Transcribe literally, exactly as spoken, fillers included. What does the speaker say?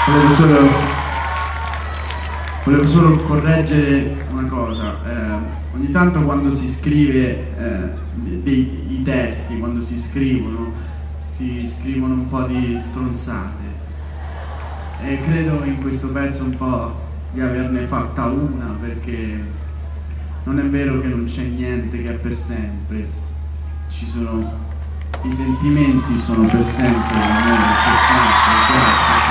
volevo solo, volevo solo correggere una cosa. Eh, ogni tanto quando si scrive eh, dei, i testi, quando si scrivono, si scrivono un po' di stronzate. E credo in questo pezzo un po' di averne fatta una, perché non è vero che non c'è niente che è per sempre. Ci sono, i sentimenti sono per sempre, l'amore è per sempre. Grazie.